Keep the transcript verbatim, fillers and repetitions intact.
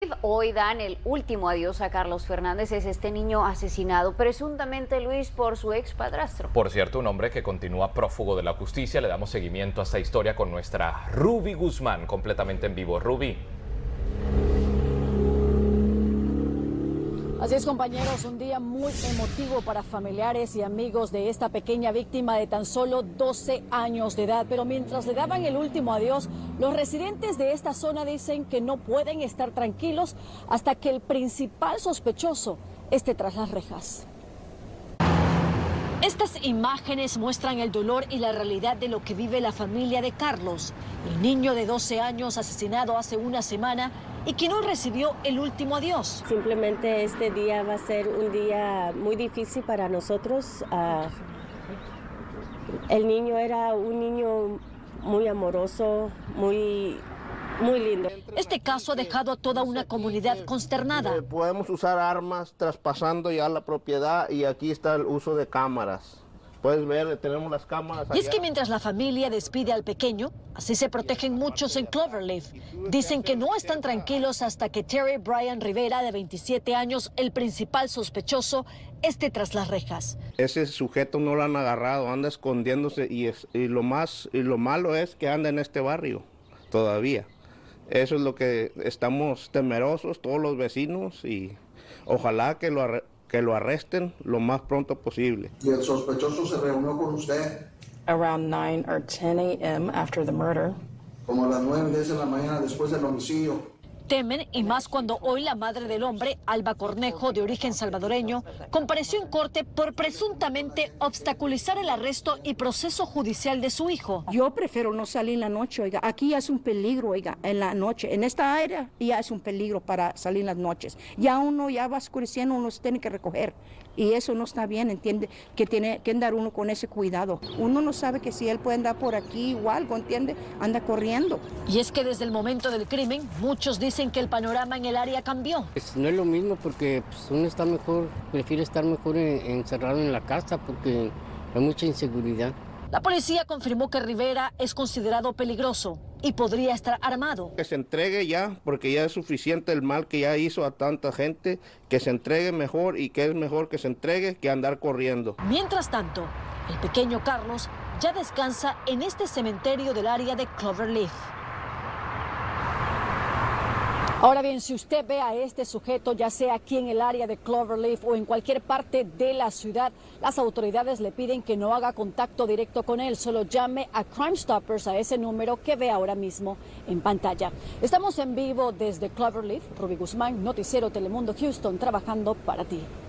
Cloverleaf hoy dan el último adiós a Carlos Fernández. Es este niño asesinado presuntamente, Luis, por su ex padrastro. Por cierto, un hombre que continúa prófugo de la justicia. Le damos seguimiento a esta historia con nuestra Ruby Guzmán, completamente en vivo. Ruby. Así es, compañeros, un día muy emotivo para familiares y amigos de esta pequeña víctima de tan solo doce años de edad. Pero mientras le daban el último adiós, los residentes de esta zona dicen que no pueden estar tranquilos hasta que el principal sospechoso esté tras las rejas. Estas imágenes muestran el dolor y la realidad de lo que vive la familia de Carlos, el niño de doce años asesinado hace una semana y que no recibió el último adiós. Simplemente este día va a ser un día muy difícil para nosotros. Uh, el niño era un niño muy amoroso, muy... muy lindo. Este caso ha dejado a toda una comunidad consternada. Podemos usar armas traspasando ya la propiedad y aquí está el uso de cámaras. Puedes ver, tenemos las cámaras allá. Y es que mientras la familia despide al pequeño, así se protegen muchos en Cloverleaf. Dicen que no están tranquilos hasta que Terry Brian Rivera, de veintisiete años, el principal sospechoso, esté tras las rejas. Ese sujeto no lo han agarrado, anda escondiéndose y, es, y, lo más, y lo malo es que anda en este barrio todavía. Eso es lo que estamos temerosos todos los vecinos y ojalá que lo, arre que lo arresten lo más pronto posible. ¿Y el sospechoso se reunió con usted? Around nine or ten a m after the murder. Como a las nueve, diez de la mañana después del homicidio. Temen, y más cuando hoy la madre del hombre, Alba Cornejo, de origen salvadoreño, compareció en corte por presuntamente obstaculizar el arresto y proceso judicial de su hijo. Yo prefiero no salir en la noche, oiga. Aquí ya es un peligro, oiga, en la noche. En esta área ya es un peligro para salir en las noches. Ya uno ya va oscureciendo, uno se tiene que recoger. Y eso no está bien, entiende, que tiene que andar uno con ese cuidado. Uno no sabe que si él puede andar por aquí o algo, entiende, anda corriendo. Y es que desde el momento del crimen, muchos dicen que el panorama en el área cambió. Pues no es lo mismo porque pues, uno está mejor, prefiere estar mejor en, encerrado en la casa porque hay mucha inseguridad. La policía confirmó que Rivera es considerado peligroso y podría estar armado. Que se entregue ya, porque ya es suficiente el mal que ya hizo a tanta gente, que se entregue mejor y que es mejor que se entregue que andar corriendo. Mientras tanto, el pequeño Carlos ya descansa en este cementerio del área de Cloverleaf. Ahora bien, si usted ve a este sujeto, ya sea aquí en el área de Cloverleaf o en cualquier parte de la ciudad, las autoridades le piden que no haga contacto directo con él, solo llame a Crime Stoppers a ese número que ve ahora mismo en pantalla. Estamos en vivo desde Cloverleaf. Ruby Guzmán, Noticiero Telemundo Houston, trabajando para ti.